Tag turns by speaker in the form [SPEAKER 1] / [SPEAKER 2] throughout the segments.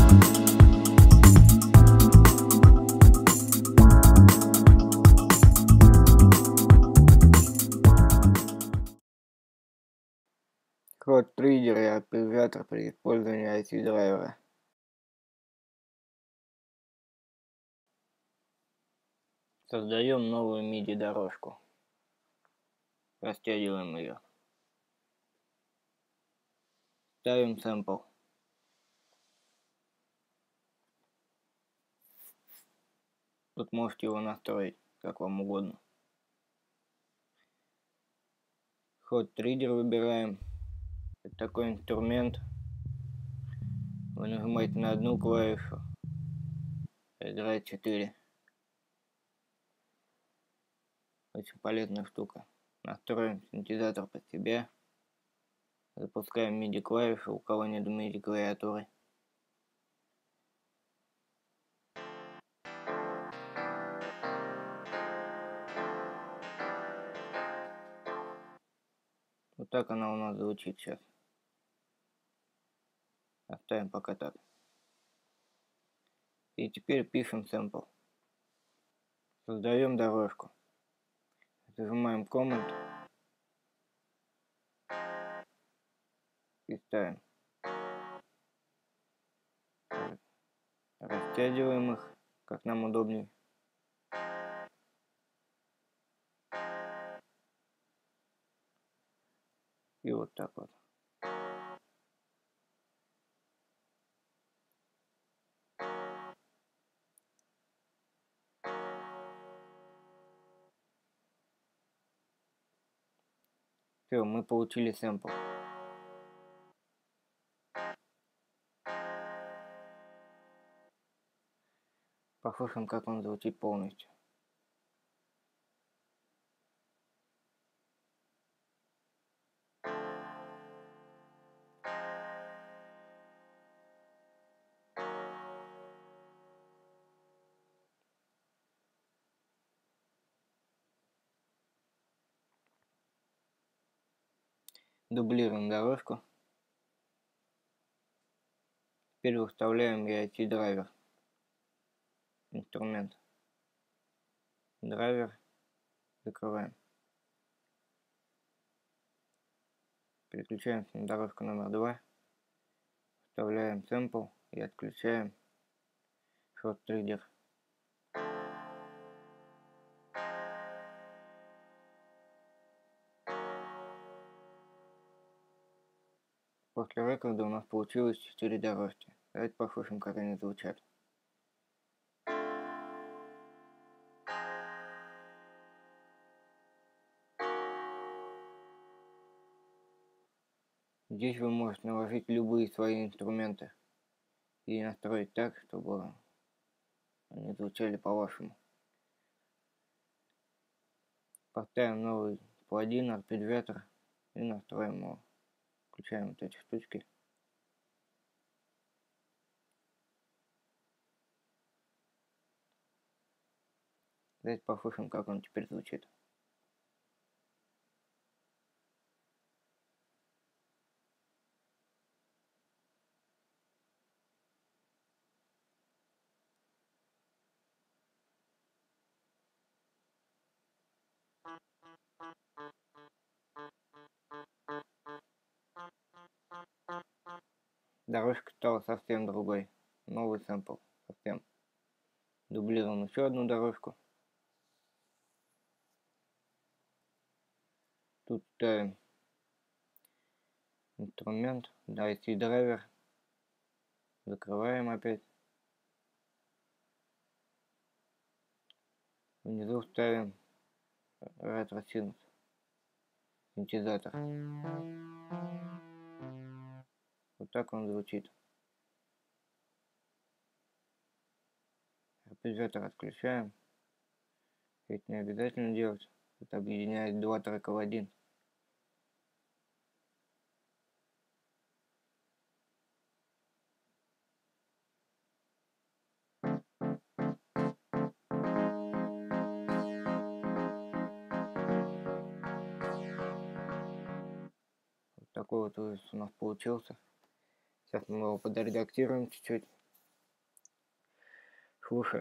[SPEAKER 1] Код триггера и аббревиатор при использовании IC-драйвера. Создаем новую MIDI дорожку. Растягиваем ее. Ставим сэмпл. Тут можете его настроить, как вам угодно. Ход триггер выбираем. Это такой инструмент. Вы нажимаете на одну клавишу. Играет 4. Очень полезная штука. Настроим синтезатор под себя. Запускаем MIDI клавишу, у кого нет MIDI клавиатуры. Вот так она у нас звучит сейчас. Оставим пока так. И теперь пишем сэмпл. Создаем дорожку. Зажимаем Command и ставим. Растягиваем их, как нам удобнее. И вот так вот. Все, мы получили сэмпл. Послушаем, как он звучит полностью. Дублируем дорожку. Теперь выставляем EIT-драйвер. Инструмент. Драйвер. Закрываем. Переключаемся на дорожку номер 2. Вставляем сэмпл и отключаем шорт триггер. После рекорда у нас получилось 4 дорожки. Давайте послушаем, как они звучат. Здесь вы можете наложить любые свои инструменты и настроить так, чтобы они звучали по-вашему. Поставим новый плагин, арпеджиатор и настроим его. Включаем вот эти штучки. Давайте послушаем, как он теперь звучит. Дорожка стала совсем другой. Новый сэмпл. Совсем. Дублируем еще одну дорожку. Тут ставим инструмент, IC-драйвер. Закрываем опять. Внизу ставим ретро-синт. Синтезатор. Вот так он звучит. Арпеджиатор отключаем. Это не обязательно делать. Это объединяет два трека в один. Вот такой вот у нас получился. Сейчас мы его подредактируем чуть-чуть. Слушай.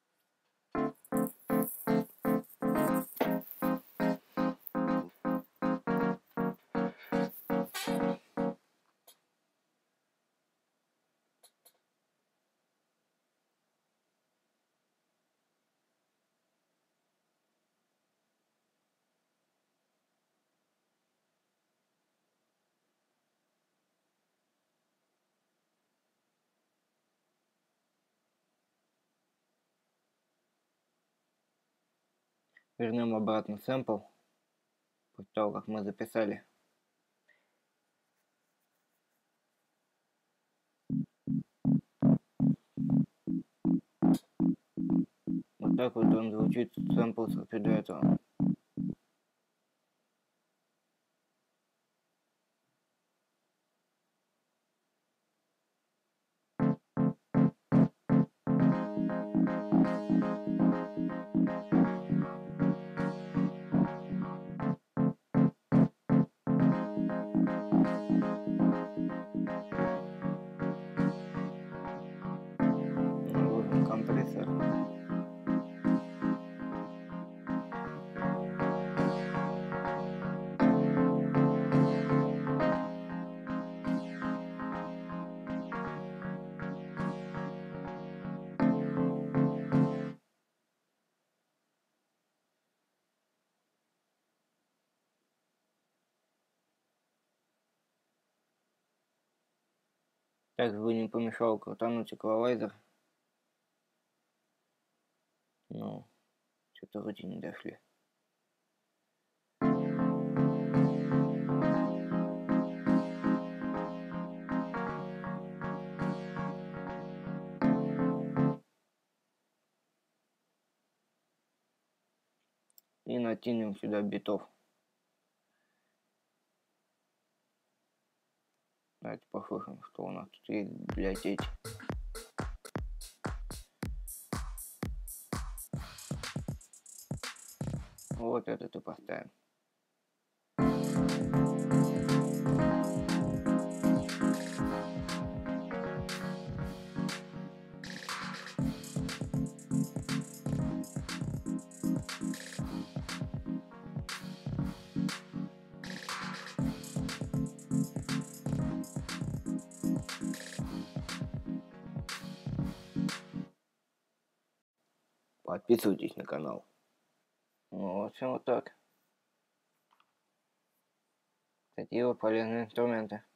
[SPEAKER 1] Вернем обратно сэмпл после того, как мы записали. Вот так вот он звучит, сэмпл до этого. Наложим компрессор. Так бы не помешал крутануть эквалайзер. Ну, что-то вроде не дошли. И натянем сюда битов. Давайте послушаем, что у нас тут есть в библиотеке. Вот этот и поставим. Подписывайтесь на канал. Ну, в общем, вот так. Такие вот полезные инструменты.